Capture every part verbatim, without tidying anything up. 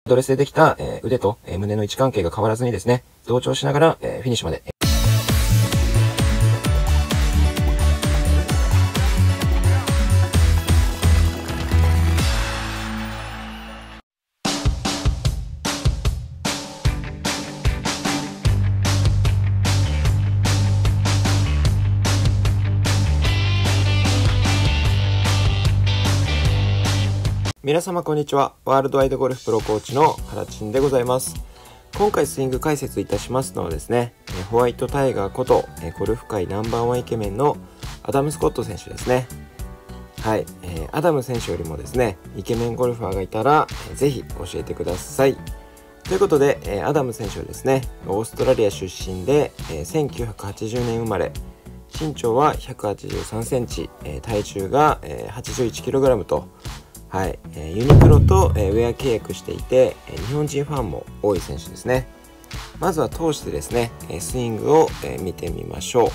ドレスでできた、えー、腕と、えー、胸の位置関係が変わらずにですね、同調しながら、えー、フィニッシュまで。皆様こんにちは。ワールドワイドゴルフプロコーチの原珍でございます。今回スイング解説いたしますのはですね、ホワイトタイガーことゴルフ界ナンバーワンイケメンのアダム・スコット選手ですね。はい、えー、アダム選手よりもですね、イケメンゴルファーがいたらぜひ教えてください。ということで、えー、アダム選手はですね、オーストラリア出身で、えー、せんきゅうひゃくはちじゅうねん生まれ、身長はひゃくはちじゅうさんセンチ、えー、体重が、えー、はちじゅういちキログラム と、はい、えー、ユニクロと、えー、ウェア契約していて、えー、日本人ファンも多い選手ですね。まずは通してですね、スイングを、えー、見てみましょ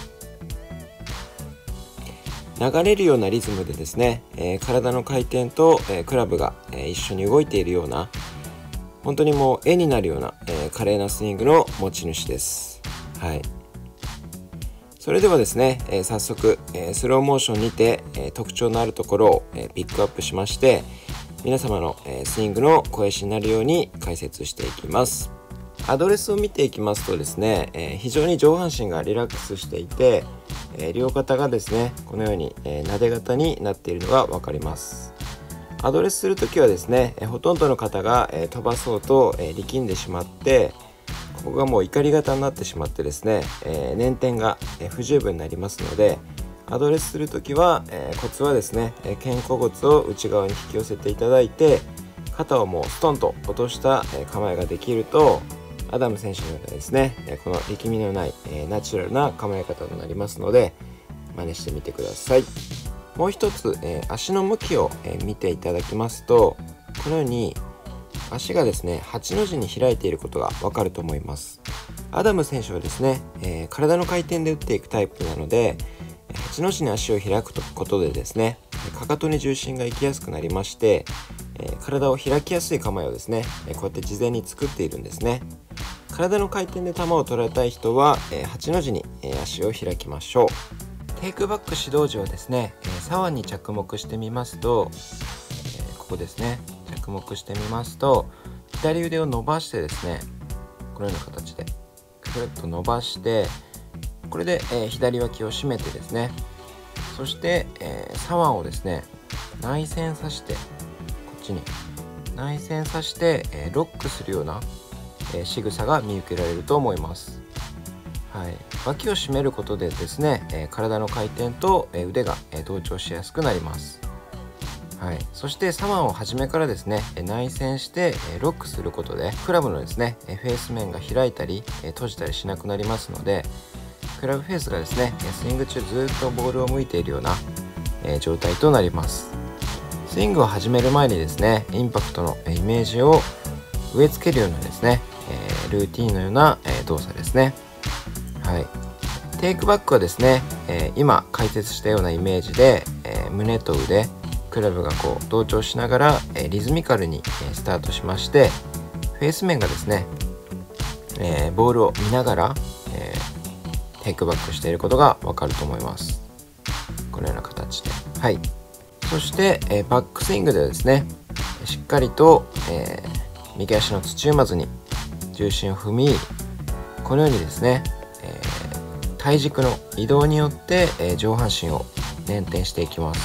う。流れるようなリズムでですね、えー、体の回転と、えー、クラブが、えー、一緒に動いているような、本当にもう絵になるような、えー、華麗なスイングの持ち主です。はい。それではですね、えー、早速、えー、スローモーションにて、えー、特徴のあるところを、えー、ピックアップしまして、皆様の、えー、スイングの肥やしになるように解説していきます。アドレスを見ていきますとですね、えー、非常に上半身がリラックスしていて、えー、両肩がですね、このように、えー、撫で型になっているのが分かります。アドレスするときはですね、えー、ほとんどの方が、えー、飛ばそうと、えー、力んでしまって、ここがもう怒り型になってしまってですね、えー、捻転が不十分になりますので、アドレスするときは、えー、コツはですね、肩甲骨を内側に引き寄せていただいて、肩をもうストンと落とした構えができると、アダム選手のようなですね、この力みのない、えー、ナチュラルな構え方となりますので、真似してみてください。もう一つ、えー、足の向きを、えー、見ていただきますと、このように足がですね、はちの字に開いていることがわかると思います。アダム選手はですね、えー、体の回転で打っていくタイプなので、はちの字に足を開くことでですね、かかとに重心が行きやすくなりまして、えー、体を開きやすい構えをですね、こうやって事前に作っているんですね。体の回転で球を捉えたい人は、えー、はちの字に、えー、足を開きましょう。テイクバック指導時はですね、えー、左腕に着目してみますと、えー、ここですね、着目してみますと、左腕を伸ばしてですね、このような形でくるっと伸ばして、これで、えー、左脇を締めてですね、そして、えー、左腕をですね、内旋さして、こっちに内旋さして、えー、ロックするような、えー、仕草が見受けられると思います。はい、脇を締めることでですね、えー、体の回転と、えー、腕が、えー、同調しやすくなります。はい、そして左腕を初めからですね、内旋してロックすることでクラブのですねフェース面が開いたり閉じたりしなくなりますので、クラブフェースがですねスイング中ずっとボールを向いているような状態となります。スイングを始める前にですね、インパクトのイメージを植え付けるようなですねルーティーンのような動作ですね。はい、テイクバックはですね、今解説したようなイメージで胸と腕、クラブがこう同調しながら、えー、リズミカルに、えー、スタートしまして、フェース面がですね、えー、ボールを見ながら、えー、テイクバックしていることがわかると思います。このような形で、はい。そして、えー、バックスイングでですね、しっかりと、えー、右足の土踏まずに重心を踏み、このようにですね、えー、体軸の移動によって、えー、上半身を捻転していきます。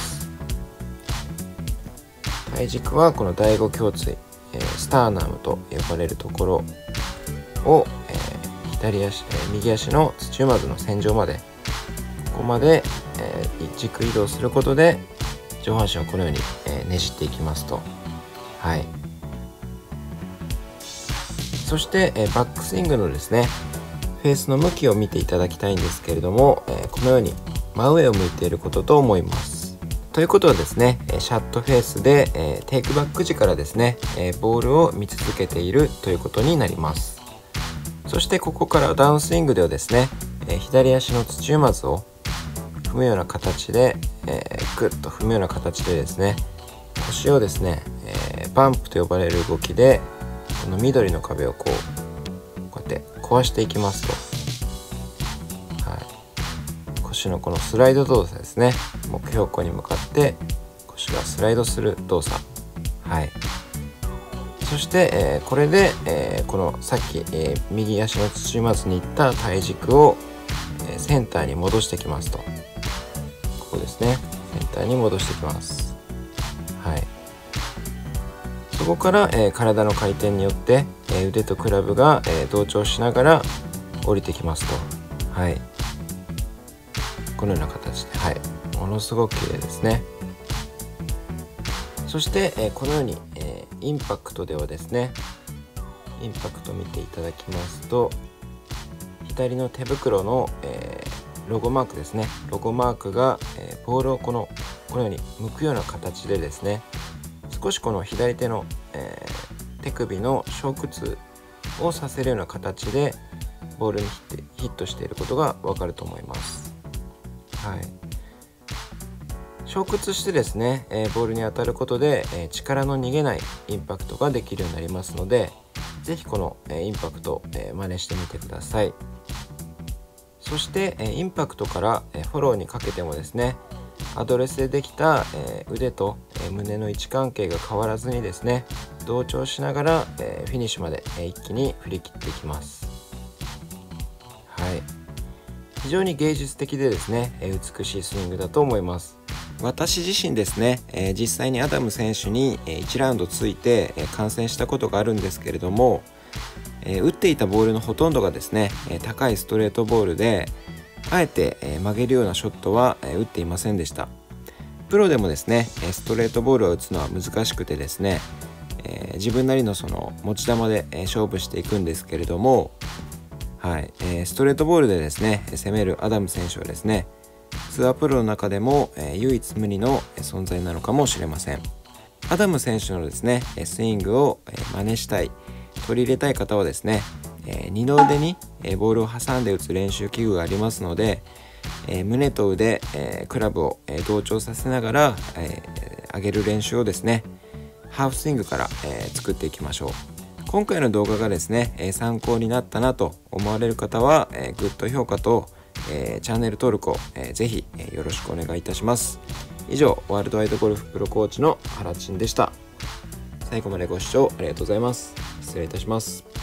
体軸はこの第五胸椎、えー、スターナムと呼ばれるところを、えー、左足、えー、右足の土踏まずの線上まで、ここまで、えー、軸移動することで上半身をこのように、えー、ねじっていきますと、はい。そして、えー、バックスイングのですねフェースの向きを見ていただきたいんですけれども、えー、このように真上を向いていることと思います。ということはですね、シャットフェースで、えー、テイクバック時からですね、えー、ボールを見続けているということになります。そしてここからダウンスイングではですね、えー、左足の土踏まずを踏むような形で、えー、グッと踏むような形でですね、腰をですね、えー、バンプと呼ばれる動きでこの緑の壁をこうこうやって壊していきますと、はい、腰のこのスライド動作ですね。目標庫に向かって腰がスライドする動作、はい、そして、えー、これで、えー、このさっき、えー、右足の土踏まずにいった体軸を、えー、センターに戻してきますと、ここですね、センターに戻してきます。はい、そこから、えー、体の回転によって、えー、腕とクラブが、えー、同調しながら降りてきますと、はい、このような形で、はい、ものすごく綺麗ですね。そして、えー、このように、えー、インパクトではですね、インパクト見ていただきますと、左の手袋の、えー、ロゴマークですね、ロゴマークが、えー、ボールをこのこのように向くような形でですね、少しこの左手の、えー、手首の小屈をさせるような形でボールにヒットしていることがわかると思います。はい、小屈してですね、えー、ボールに当たることで、えー、力の逃げないインパクトができるようになりますので、ぜひこの、えー、インパクト、えー、真似してみてください。そして、えー、インパクトから、えー、フォローにかけてもですね、アドレスでできた、えー、腕と、えー、胸の位置関係が変わらずにですね、同調しながら、えー、フィニッシュまで、えー、一気に振り切っていきます。はい、非常に芸術的でですね、えー、美しいスイングだと思います。私自身ですね、えー、実際にアダム選手に、えー、いちラウンドついて、えー、観戦したことがあるんですけれども、えー、打っていたボールのほとんどがですね、えー、高いストレートボールで、あえて、えー、曲げるようなショットは、えー、打っていませんでした。プロでもですね、ストレートボールを打つのは難しくてですね、えー、自分なりのその持ち球で、えー、勝負していくんですけれども、はいえー、ストレートボールでですね攻めるアダム選手はですね、ツアープロの中でも、えー、唯一無二の存在なのかもしれません。アダム選手のですねスイングを、えー、真似したい、取り入れたい方はですね、えー、二の腕に、えー、ボールを挟んで打つ練習器具がありますので、えー、胸と腕、えー、クラブを、えー、同調させながら、えー、上げる練習をですね、ハーフスイングから、えー、作っていきましょう。今回の動画がですね、えー、参考になったなと思われる方は、えー、グッド評価と、えー、チャンネル登録を、えー、ぜひ、えー、よろしくお願いいたします。以上、ワールドワイドゴルフプロコーチの原陳でした。最後までご視聴ありがとうございます。失礼いたします。